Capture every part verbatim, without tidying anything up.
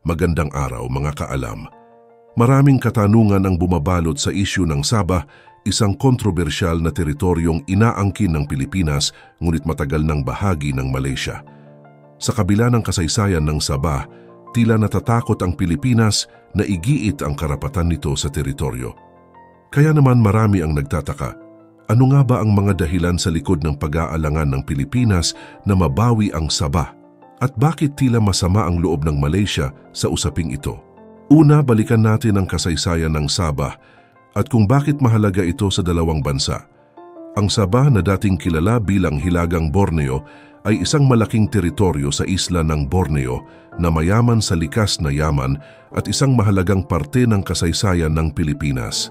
Magandang araw mga kaalam. Maraming katanungan ang bumabalot sa isyu ng Sabah, isang kontrobersyal na teritoryong inaangkin ng Pilipinas ngunit matagal ng bahagi ng Malaysia. Sa kabila ng kasaysayan ng Sabah, tila natatakot ang Pilipinas na igiit ang karapatan nito sa teritoryo. Kaya naman marami ang nagtataka, ano nga ba ang mga dahilan sa likod ng pag-aalangan ng Pilipinas na mabawi ang Sabah? At bakit tila masama ang loob ng Malaysia sa usaping ito? Una, balikan natin ang kasaysayan ng Sabah at kung bakit mahalaga ito sa dalawang bansa. Ang Sabah na dating kilala bilang Hilagang Borneo ay isang malaking teritoryo sa isla ng Borneo na mayaman sa likas na yaman at isang mahalagang parte ng kasaysayan ng Pilipinas.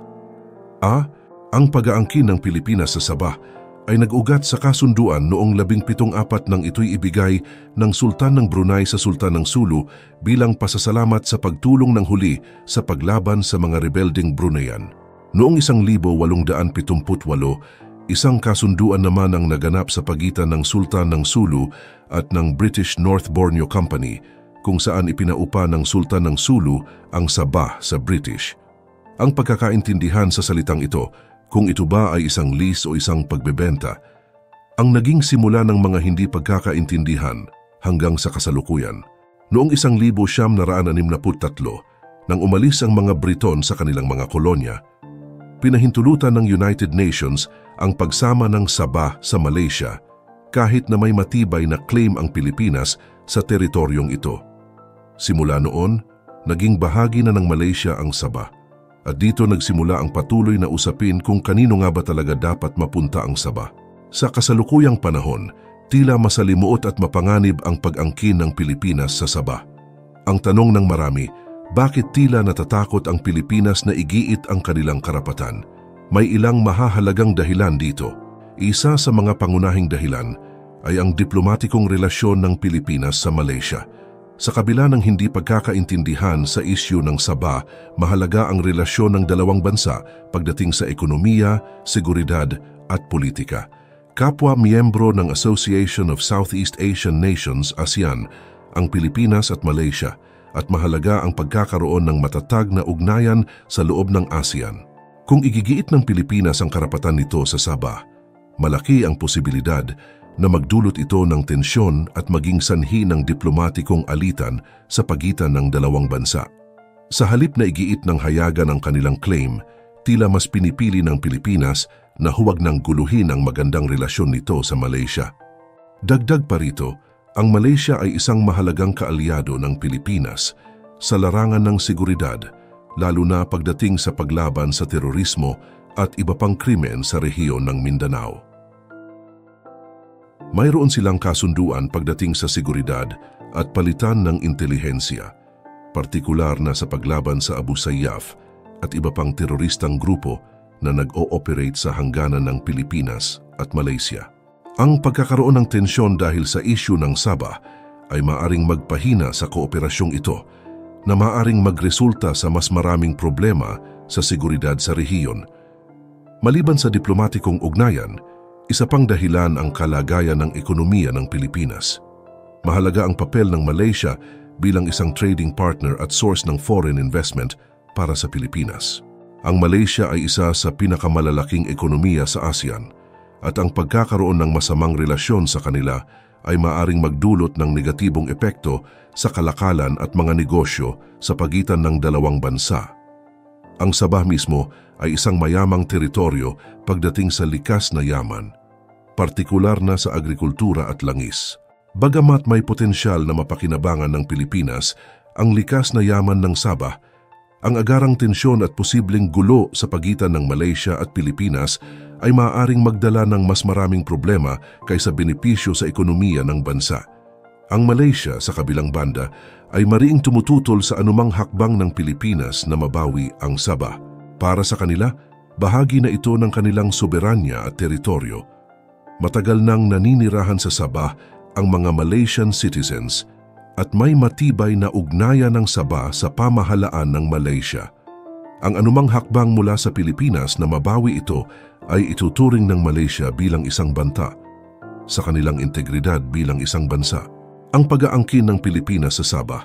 A. Ang pag-aangkin ng Pilipinas sa Sabah ay nag-ugat sa kasunduan noong labing pitong apat nang ito'y ibigay ng Sultan ng Brunei sa Sultan ng Sulu bilang pasasalamat sa pagtulong ng huli sa paglaban sa mga rebelding Bruneian. Noong isang libo walong daan pitumput walo, isang kasunduan naman ang naganap sa pagitan ng Sultan ng Sulu at ng British North Borneo Company kung saan ipinaupa ng Sultan ng Sulu ang Sabah sa British. Ang pagkakaintindihan sa salitang ito, kung ito ba ay isang lease o isang pagbebenta, ang naging simula ng mga hindi pagkakaintindihan hanggang sa kasalukuyan. Noong isang libo siyam na raan anim na tatlo, nang umalis ang mga Briton sa kanilang mga kolonya, pinahintulutan ng United Nations ang pagsama ng Sabah sa Malaysia kahit na may matibay na claim ang Pilipinas sa teritoryong ito. Simula noon, naging bahagi na ng Malaysia ang Sabah. At dito nagsimula ang patuloy na usapin kung kanino nga ba talaga dapat mapunta ang Sabah. Sa kasalukuyang panahon, tila masalimuot at mapanganib ang pag-angkin ng Pilipinas sa Sabah. Ang tanong ng marami, bakit tila natatakot ang Pilipinas na igiit ang kanilang karapatan? May ilang mahahalagang dahilan dito. Isa sa mga pangunahing dahilan ay ang diplomatikong relasyon ng Pilipinas sa Malaysia. Sa kabila ng hindi pagkakaintindihan sa isyu ng Sabah, mahalaga ang relasyon ng dalawang bansa pagdating sa ekonomiya, seguridad at politika. Kapwa miyembro ng Association of Southeast Asian Nations, ASEAN, ang Pilipinas at Malaysia, at mahalaga ang pagkakaroon ng matatag na ugnayan sa loob ng ASEAN. Kung igigiit ng Pilipinas ang karapatan nito sa Sabah, malaki ang posibilidad na magdulot ito ng tensyon at maging sanhi ng diplomatikong alitan sa pagitan ng dalawang bansa. Sa halip na igiit ng hayagan ang kanilang claim, tila mas pinipili ng Pilipinas na huwag nang guluhin ang magandang relasyon nito sa Malaysia. Dagdag pa rito, ang Malaysia ay isang mahalagang kaalyado ng Pilipinas sa larangan ng seguridad, lalo na pagdating sa paglaban sa terorismo at iba pang krimen sa rehiyon ng Mindanao. Mayroon silang kasunduan pagdating sa seguridad at palitan ng intelihensya, partikular na sa paglaban sa Abu Sayyaf at iba pang teroristang grupo na nag-ooperate sa hangganan ng Pilipinas at Malaysia. Ang pagkakaroon ng tensyon dahil sa isyu ng Sabah ay maaring magpahina sa kooperasyong ito na maaring magresulta sa mas maraming problema sa seguridad sa rehiyon. Maliban sa diplomatikong ugnayan, isa pang dahilan ang kalagayan ng ekonomiya ng Pilipinas. Mahalaga ang papel ng Malaysia bilang isang trading partner at source ng foreign investment para sa Pilipinas. Ang Malaysia ay isa sa pinakamalalaking ekonomiya sa ASEAN at ang pagkakaroon ng masamang relasyon sa kanila ay maaring magdulot ng negatibong epekto sa kalakalan at mga negosyo sa pagitan ng dalawang bansa. Ang Sabah mismo ay isang mayamang teritoryo pagdating sa likas na yaman, partikular na sa agrikultura at langis. Bagamat may potensyal na mapakinabangan ng Pilipinas ang likas na yaman ng Sabah, ang agarang tensyon at posibleng gulo sa pagitan ng Malaysia at Pilipinas ay maaaring magdala ng mas maraming problema kaysa benepisyo sa ekonomiya ng bansa. Ang Malaysia, sa kabilang banda, ay mariing tumututol sa anumang hakbang ng Pilipinas na mabawi ang Sabah. Para sa kanila, bahagi na ito ng kanilang soberanya at teritoryo. Matagal nang naninirahan sa Sabah ang mga Malaysian citizens at may matibay na ugnayan ng Sabah sa pamahalaan ng Malaysia. Ang anumang hakbang mula sa Pilipinas na mabawi ito ay ituturing ng Malaysia bilang isang banta sa kanilang integridad bilang isang bansa. Ang pag-aangkin ng Pilipinas sa Sabah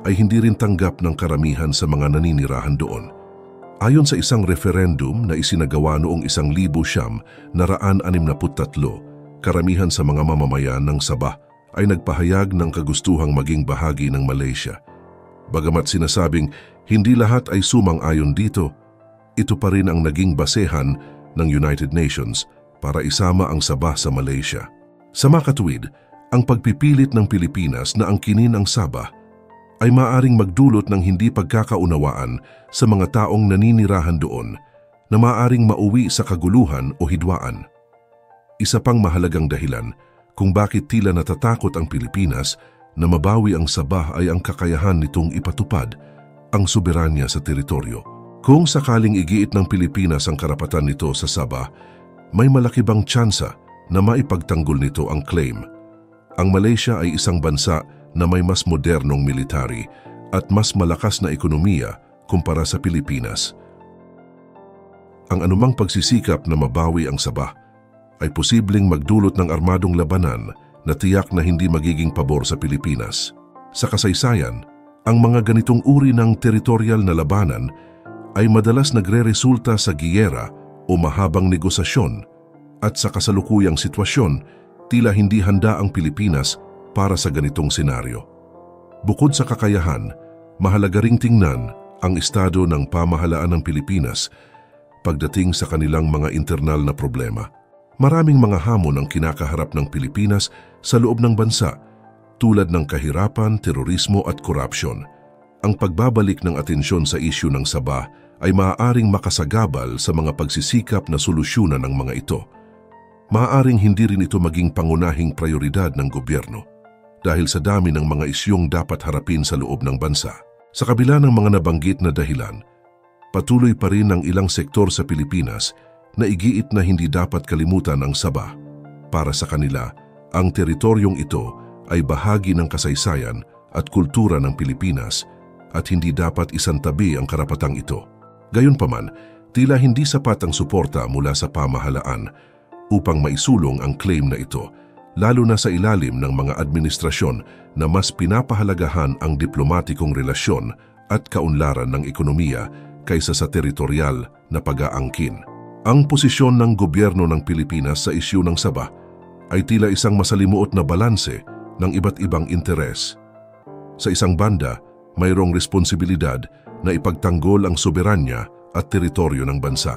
ay hindi rin tanggap ng karamihan sa mga naninirahan doon. Ayon sa isang referendum na isinagawa noong isang libo siyam na raan anim na puttatlo, karamihan sa mga mamamayan ng Sabah ay nagpahayag ng kagustuhang maging bahagi ng Malaysia. Bagamat sinasabing hindi lahat ay sumang-ayon dito, ito pa rin ang naging basehan ng United Nations para isama ang Sabah sa Malaysia. Sa makatuwid, ang pagpipilit ng Pilipinas na angkinin ang Sabah ay maaaring magdulot ng hindi pagkakaunawaan sa mga taong naninirahan doon na maaaring mauwi sa kaguluhan o hidwaan. Isa pang mahalagang dahilan kung bakit tila natatakot ang Pilipinas na mabawi ang Sabah ay ang kakayahan nitong ipatupad ang soberanya sa teritoryo. Kung sakaling igiit ng Pilipinas ang karapatan nito sa Sabah, may malaki bang tsansa na maipagtanggol nito ang claim. Ang Malaysia ay isang bansa na may mas modernong military at mas malakas na ekonomiya kumpara sa Pilipinas. Ang anumang pagsisikap na mabawi ang Sabah ay posibleng magdulot ng armadong labanan na tiyak na hindi magiging pabor sa Pilipinas. Sa kasaysayan, ang mga ganitong uri ng teritorial na labanan ay madalas nagre-resulta sa giyera o mahabang negosasyon at sa kasalukuyang sitwasyon, tila hindi handa ang Pilipinas para sa ganitong senaryo. Bukod sa kakayahan, mahalaga ring tingnan ang estado ng pamahalaan ng Pilipinas pagdating sa kanilang mga internal na problema. Maraming mga hamon ang kinakaharap ng Pilipinas sa loob ng bansa tulad ng kahirapan, terorismo at korupsyon. Ang pagbabalik ng atensyon sa isyu ng Sabah ay maaaring makasagabal sa mga pagsisikap na solusyonan ng mga ito. Maaaring hindi rin ito maging pangunahing prioridad ng gobyerno dahil sa dami ng mga isyong dapat harapin sa loob ng bansa. Sa kabila ng mga nabanggit na dahilan, patuloy pa rin ang ilang sektor sa Pilipinas na igiit na hindi dapat kalimutan ang Sabah. Para sa kanila, ang teritoryong ito ay bahagi ng kasaysayan at kultura ng Pilipinas at hindi dapat isantabi ang karapatang ito. Gayunpaman, tila hindi sapat ang suporta mula sa pamahalaan upang maisulong ang claim na ito, lalo na sa ilalim ng mga administrasyon na mas pinapahalagahan ang diplomatikong relasyon at kaunlaran ng ekonomiya kaysa sa teritorial na pag-aangkin. Ang posisyon ng gobyerno ng Pilipinas sa isyu ng Sabah ay tila isang masalimuot na balanse ng iba't ibang interes. Sa isang banda, mayroong responsibilidad na ipagtanggol ang soberanya at teritoryo ng bansa.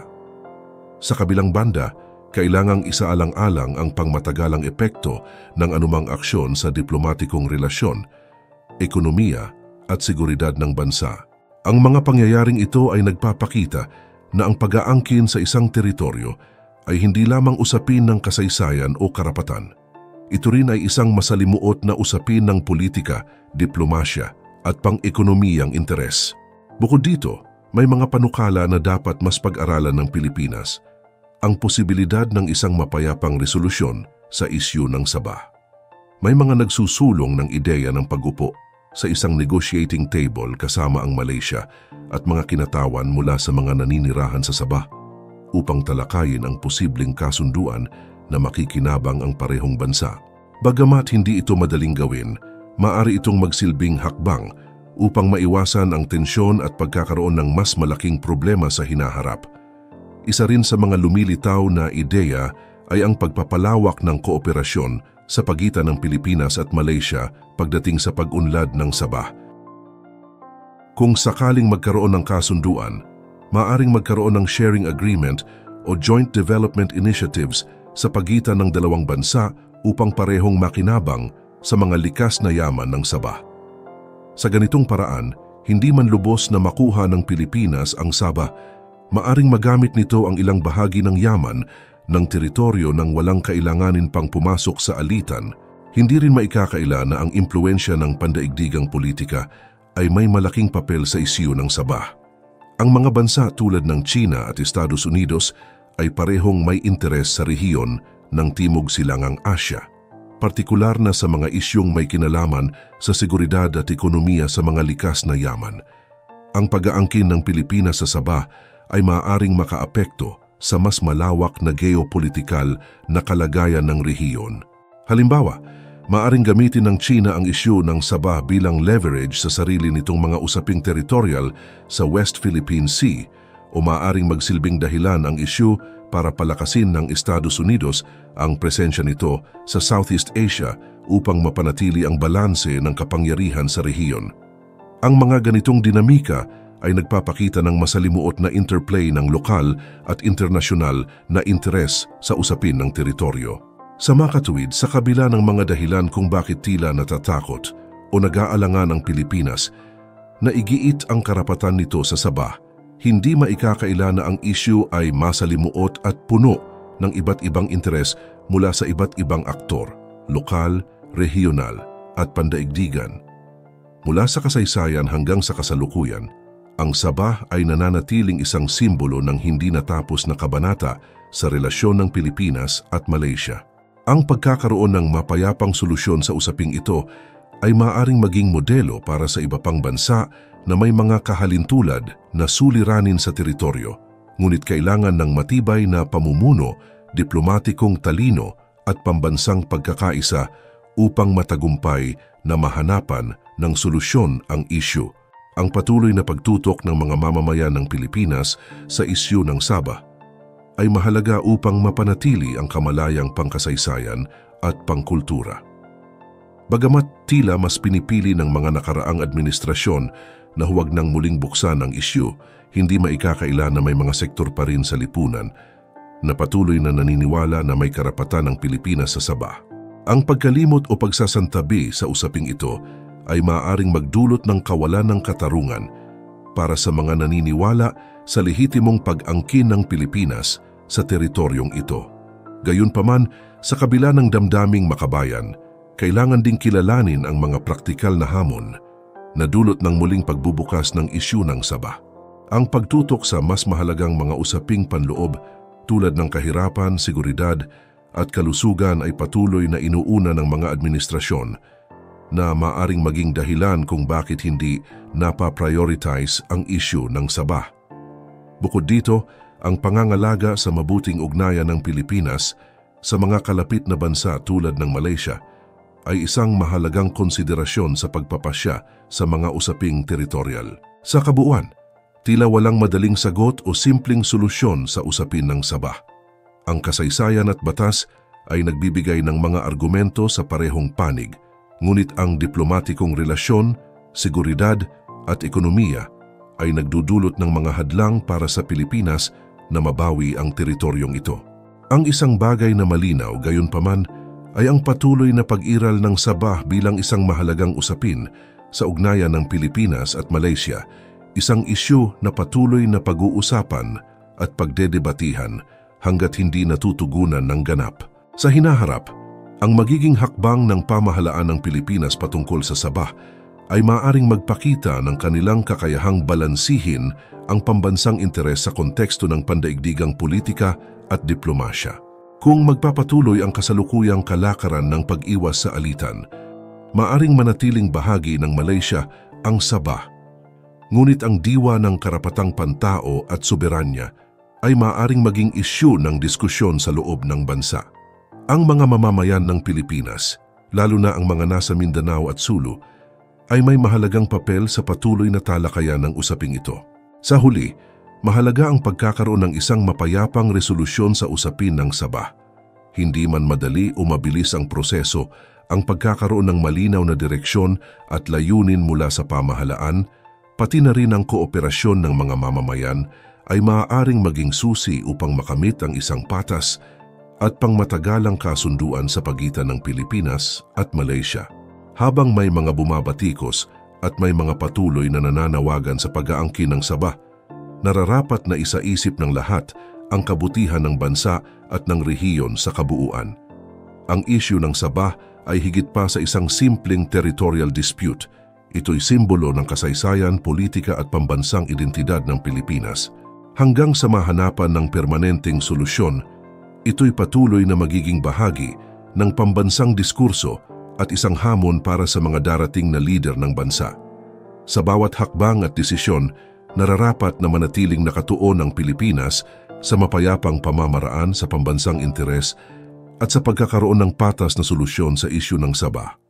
Sa kabilang banda, kailangang isaalang-alang ang pangmatagalang epekto ng anumang aksyon sa diplomatikong relasyon, ekonomiya at seguridad ng bansa. Ang mga pangyayaring ito ay nagpapakita na ang pag-aangkin sa isang teritoryo ay hindi lamang usapin ng kasaysayan o karapatan. Ito rin ay isang masalimuot na usapin ng politika, diplomasya at pang-ekonomiyang interes. Bukod dito, may mga panukala na dapat mas pag-aralan ng Pilipinas, ang posibilidad ng isang mapayapang resolusyon sa isyu ng Sabah. May mga nagsusulong ng ideya ng pag-upo sa isang negotiating table kasama ang Malaysia at mga kinatawan mula sa mga naninirahan sa Sabah upang talakayin ang posibleng kasunduan na makikinabang ang parehong bansa. Bagamat hindi ito madaling gawin, maaari itong magsilbing hakbang upang maiwasan ang tensyon at pagkakaroon ng mas malaking problema sa hinaharap. Isa rin sa mga lumilitaw na ideya ay ang pagpapalawak ng kooperasyon sa pagitan ng Pilipinas at Malaysia pagdating sa pag-unlad ng Sabah. Kung sakaling magkaroon ng kasunduan, maaaring magkaroon ng sharing agreement o joint development initiatives sa pagitan ng dalawang bansa upang parehong makinabang sa mga likas na yaman ng Sabah. Sa ganitong paraan, hindi man lubos na makuha ng Pilipinas ang Sabah, maaring magamit nito ang ilang bahagi ng yaman ng teritoryo nang walang kailanganin pang pumasok sa alitan. Hindi rin maikakaila na ang impluensya ng pandaigdigang politika ay may malaking papel sa isyu ng Sabah. Ang mga bansa tulad ng China at Estados Unidos ay parehong may interes sa rehiyon ng Timog Silangang Asya, partikular na sa mga isyong may kinalaman sa seguridad at ekonomiya sa mga likas na yaman. Ang pag-aangkin ng Pilipinas sa Sabah ay maaaring makaapekto sa mas malawak na geopolitikal na kalagayan ng rehiyon. Halimbawa, maaring gamitin ng China ang isyu ng Sabah bilang leverage sa sarili nitong mga usaping territorial sa West Philippine Sea o maaring magsilbing dahilan ang isyu para palakasin ng Estados Unidos ang presensya nito sa Southeast Asia upang mapanatili ang balanse ng kapangyarihan sa rehiyon. Ang mga ganitong dinamika ay nagpapakita ng masalimuot na interplay ng lokal at internasyonal na interes sa usapin ng teritoryo. Sa makatuwid, sa kabila ng mga dahilan kung bakit tila natatakot o nag-aalangan ang Pilipinas na igiit ang karapatan nito sa Sabah, hindi maikakaila na ang issue ay masalimuot at puno ng iba't ibang interes mula sa iba't ibang aktor, lokal, regional at pandaigdigan. Mula sa kasaysayan hanggang sa kasalukuyan, ang Sabah ay nananatiling isang simbolo ng hindi natapos na kabanata sa relasyon ng Pilipinas at Malaysia. Ang pagkakaroon ng mapayapang solusyon sa usaping ito ay maaaring maging modelo para sa iba pang bansa na may mga kahalintulad na suliranin sa teritoryo, ngunit kailangan ng matibay na pamumuno, diplomatikong talino at pambansang pagkakaisa upang matagumpay na mahanapan ng solusyon ang issue. Ang patuloy na pagtutok ng mga mamamayan ng Pilipinas sa isyu ng Sabah ay mahalaga upang mapanatili ang kamalayang pangkasaysayan at pangkultura. Bagamat tila mas pinipili ng mga nakaraang administrasyon na huwag nang muling buksan ang isyu, hindi maikakaila na may mga sektor pa rin sa lipunan na patuloy na naniniwala na may karapatan ng Pilipinas sa Sabah. Ang pagkalimot o pagsasantabi sa usaping ito ay maaaring magdulot ng kawalan ng katarungan para sa mga naniniwala sa lehitimong pag-angkin ng Pilipinas sa teritoryong ito. Gayunpaman, sa kabila ng damdaming makabayan, kailangan ding kilalanin ang mga praktikal na hamon na dulot ng muling pagbubukas ng isyu ng Sabah. Ang pagtutok sa mas mahalagang mga usaping panloob tulad ng kahirapan, seguridad at kalusugan ay patuloy na inuuna ng mga administrasyon na maaring maging dahilan kung bakit hindi napa-prioritize ang issue ng Sabah. Bukod dito, ang pangangalaga sa mabuting ugnayan ng Pilipinas sa mga kalapit na bansa tulad ng Malaysia ay isang mahalagang konsiderasyon sa pagpapasya sa mga usaping teritorial. Sa kabuuan, tila walang madaling sagot o simpleng solusyon sa usapin ng Sabah. Ang kasaysayan at batas ay nagbibigay ng mga argumento sa parehong panig, ngunit ang diplomatikong relasyon, seguridad at ekonomiya ay nagdudulot ng mga hadlang para sa Pilipinas na mabawi ang teritoryong ito. Ang isang bagay na malinaw gayunpaman ay ang patuloy na pag-iral ng Sabah bilang isang mahalagang usapin sa ugnayan ng Pilipinas at Malaysia, isang isyu na patuloy na pag-uusapan at pagdedebatihan hanggat hindi natutugunan ng ganap. Sa hinaharap, ang magiging hakbang ng pamahalaan ng Pilipinas patungkol sa Sabah ay maaaring magpakita ng kanilang kakayahang balansihin ang pambansang interes sa konteksto ng pandaigdigang politika at diplomasya. Kung magpapatuloy ang kasalukuyang kalakaran ng pag-iwas sa alitan, maaaring manatiling bahagi ng Malaysia ang Sabah. Ngunit ang diwa ng karapatang pantao at soberanya ay maaaring maging isyu ng diskusyon sa loob ng bansa. Ang mga mamamayan ng Pilipinas, lalo na ang mga nasa Mindanao at Sulu, ay may mahalagang papel sa patuloy na talakayan ng usaping ito. Sa huli, mahalaga ang pagkakaroon ng isang mapayapang resolusyon sa usapin ng Sabah. Hindi man madali o mabilis ang proseso, ang pagkakaroon ng malinaw na direksyon at layunin mula sa pamahalaan, pati na rin ang kooperasyon ng mga mamamayan ay maaaring maging susi upang makamit ang isang patas at pangmatagalang kasunduan sa pagitan ng Pilipinas at Malaysia. Habang may mga bumabatikos at may mga patuloy na nananawagan sa pag-aangkin ng Sabah, nararapat na isaisip ng lahat ang kabutihan ng bansa at ng rehiyon sa kabuuan. Ang issue ng Sabah ay higit pa sa isang simpleng territorial dispute. Ito'y simbolo ng kasaysayan, politika at pambansang identidad ng Pilipinas. Hanggang sa mahanapan ng permanenteng solusyon, ito'y patuloy na magiging bahagi ng pambansang diskurso at isang hamon para sa mga darating na lider ng bansa. Sa bawat hakbang at desisyon, nararapat na manatiling nakatuon ang Pilipinas sa mapayapang pamamaraan sa pambansang interes at sa pagkakaroon ng patas na solusyon sa isyu ng Sabah.